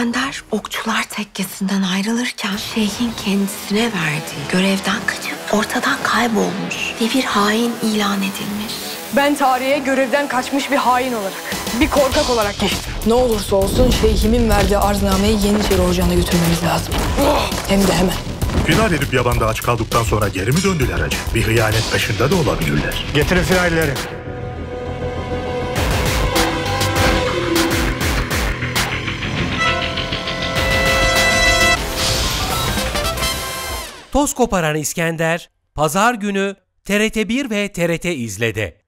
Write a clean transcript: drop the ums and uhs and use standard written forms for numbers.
İskender okçular tekkesinden ayrılırken şeyhin kendisine verdiği görevden kaçıp ortadan kaybolmuş ve bir hain ilan edilmiş. Ben tarihe görevden kaçmış bir hain olarak, bir korkak olarak geçtim. Ne olursa olsun şeyhimin verdiği arznameyi Yeniçeri Ocağı'na götürmemiz lazım. Hem de hemen. Final edip yabanda aç kaldıktan sonra geri mi döndüler acı? Bir hıyanet peşinde de olabilirler. Getirin finalleri. Toz koparan İskender, Pazar günü TRT1 ve TRT İzle'de.